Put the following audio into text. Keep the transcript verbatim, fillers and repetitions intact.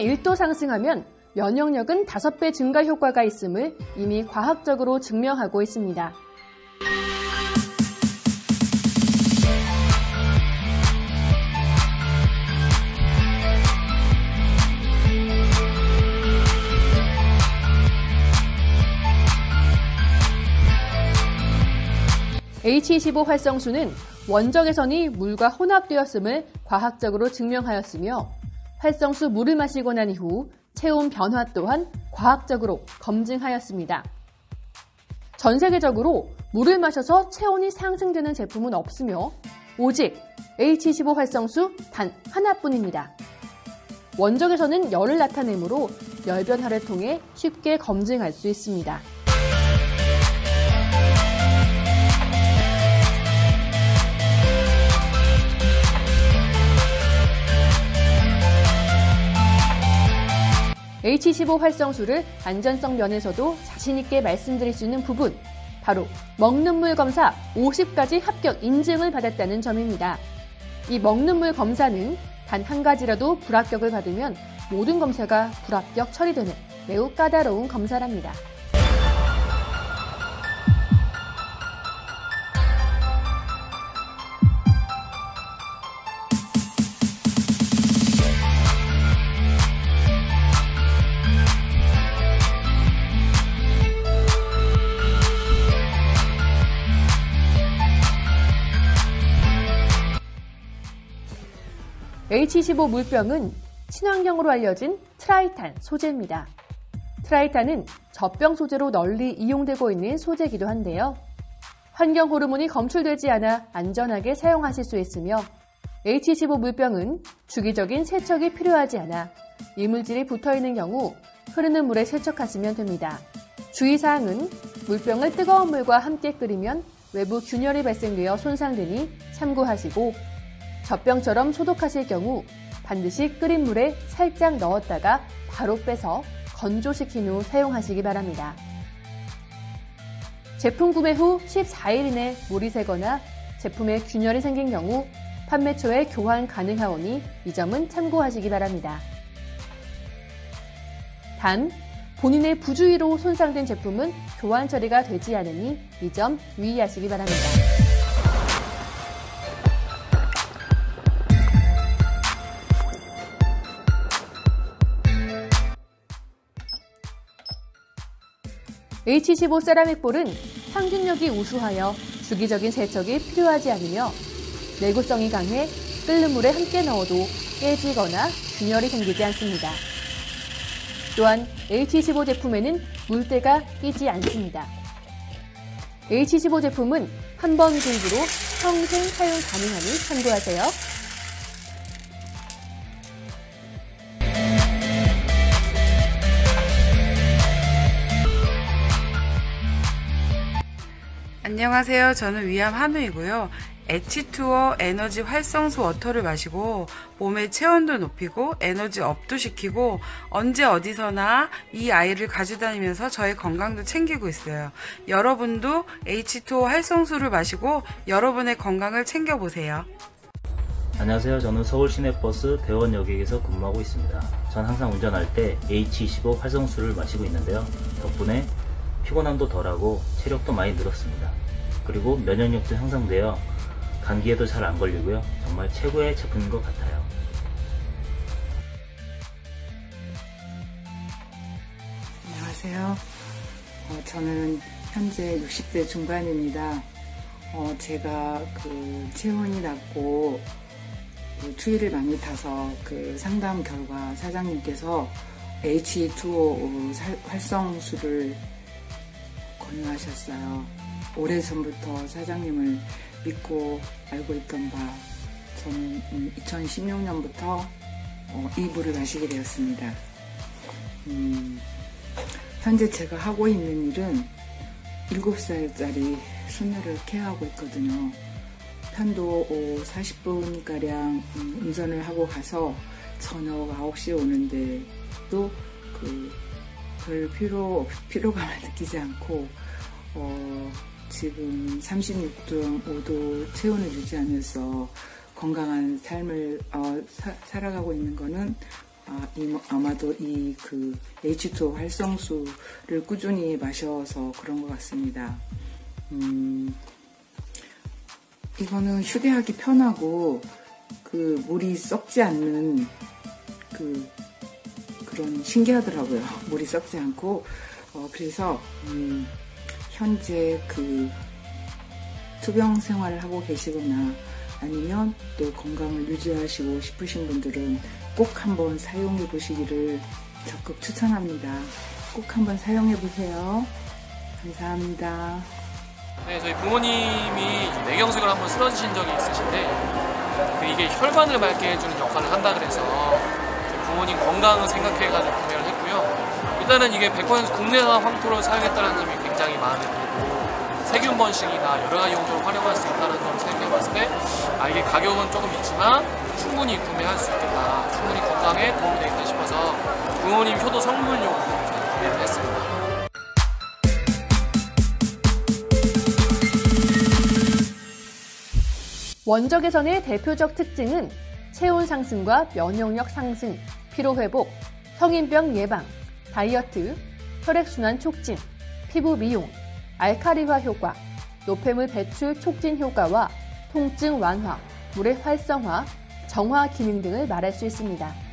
체온이 일 도 상승하면 면역력은 다섯 배 증가 효과가 있음을 이미 과학적으로 증명하고 있습니다. 에이치 이십오 활성수는 원적외선이 물과 혼합되었음을 과학적으로 증명하였으며 활성수 물을 마시고 난 이후 체온 변화 또한 과학적으로 검증하였습니다. 전 세계적으로 물을 마셔서 체온이 상승되는 제품은 없으며 오직 에이치 이십오 활성수 단 하나뿐입니다. 원적외선은 열을 나타내므로 열 변화를 통해 쉽게 검증할 수 있습니다. 에이치 이십오 활성수를 안전성 면에서도 자신있게 말씀드릴 수 있는 부분, 바로 먹는 물 검사 오십 가지 합격 인증을 받았다는 점입니다. 이 먹는 물 검사는 단 한 가지라도 불합격을 받으면 모든 검사가 불합격 처리되는 매우 까다로운 검사랍니다. 에이치 이십오 물병은 친환경으로 알려진 트라이탄 소재입니다. 트라이탄은 젖병 소재로 널리 이용되고 있는 소재이기도 한데요. 환경 호르몬이 검출되지 않아 안전하게 사용하실 수 있으며 에이치 이십오 물병은 주기적인 세척이 필요하지 않아 이물질이 붙어있는 경우 흐르는 물에 세척하시면 됩니다. 주의사항은 물병을 뜨거운 물과 함께 끓이면 외부 균열이 발생되어 손상되니 참고하시고 젖병처럼 소독하실 경우 반드시 끓인 물에 살짝 넣었다가 바로 빼서 건조시킨 후 사용하시기 바랍니다. 제품 구매 후 십사 일 이내 물이 새거나 제품에 균열이 생긴 경우 판매 초에 교환 가능하오니 이 점은 참고하시기 바랍니다. 단, 본인의 부주의로 손상된 제품은 교환 처리가 되지 않으니 이 점 유의하시기 바랍니다. 에이치 이십오 세라믹 볼은 항균력이 우수하여 주기적인 세척이 필요하지 않으며 내구성이 강해 끓는 물에 함께 넣어도 깨지거나 균열이 생기지 않습니다. 또한 에이치 이십오 제품에는 물때가 끼지 않습니다. 에이치 이십오 제품은 한 번 구입으로 평생 사용 가능하니 참고하세요. 안녕하세요. 저는 위암 한우이고요. 에치투어 에너지 활성수 워터를 마시고 몸의 체온도 높이고 에너지 업도 시키고 언제 어디서나 이 아이를 가져다니면서 저의 건강도 챙기고 있어요. 여러분도 에이치투어 활성수를 마시고 여러분의 건강을 챙겨보세요. 안녕하세요. 저는 서울 시내버스 대원역에서 근무하고 있습니다. 전 항상 운전할 때 에이치 이십오 활성수를 마시고 있는데요. 덕분에 피곤함도 덜하고 체력도 많이 늘었습니다. 그리고 면역력도 향상되어 감기에도 잘 안 걸리고요. 정말 최고의 제품인 것 같아요. 안녕하세요. 어, 저는 현재 육십 대 중반입니다. 어, 제가 그 체온이 낮고 그 추위를 많이 타서 그 상담 결과 사장님께서 에이치 투오 활성수를 권유하셨어요. 오래전부터 사장님을 믿고 알고 있던 바 저는 이천십육 년부터 어, 이 물을 마시게 되었습니다. 음, 현재 제가 하고 있는 일은 일곱 살짜리 손녀를 케어하고 있거든요. 편도 사십 분가량 운전을 하고 가서 저녁 아홉 시에 오는데 또 그 별 피로, 피로감을 느끼지 않고 어, 지금 삼십육 점 오 도 체온을 유지하면서 건강한 삶을 어, 사, 살아가고 있는 거는 아, 이, 아마도 이 그 에이치 투 오 활성수를 꾸준히 마셔서 그런 것 같습니다. 음, 이거는 휴대하기 편하고 그 물이 썩지 않는 그 그런 신기하더라고요. 물이 썩지 않고 어, 그래서 음, 현재 그 투병 생활을 하고 계시거나 아니면 또 건강을 유지하시고 싶으신 분들은 꼭 한번 사용해 보시기를 적극 추천합니다. 꼭 한번 사용해 보세요. 감사합니다. 네, 저희 부모님이 뇌경색을 한번 쓰러지신 적이 있으신데 그 이게 혈관을 맑게 해주는 역할을 한다 그래서 부모님 건강을 생각해가지고 구매를 했고요. 일단은 이게 백 퍼센트 국내산 황토를 사용했다는 점이 굉장히 마음에 들고 세균 번식이나 여러 가지 용도로 활용할 수 있다는 점을 생각해봤을 때 아, 이게 가격은 조금 있지만 충분히 구매할 수 있겠다, 충분히 건강에 도움이 되겠다 싶어서 부모님 효도 성분용으로 구매를 했습니다. 원적외선의 대표적 특징은 체온 상승과 면역력 상승, 피로 회복, 성인병 예방, 다이어트, 혈액순환 촉진, 피부 미용, 알카리화 효과, 노폐물 배출 촉진 효과와 통증 완화, 물의 활성화, 정화 기능 등을 말할 수 있습니다.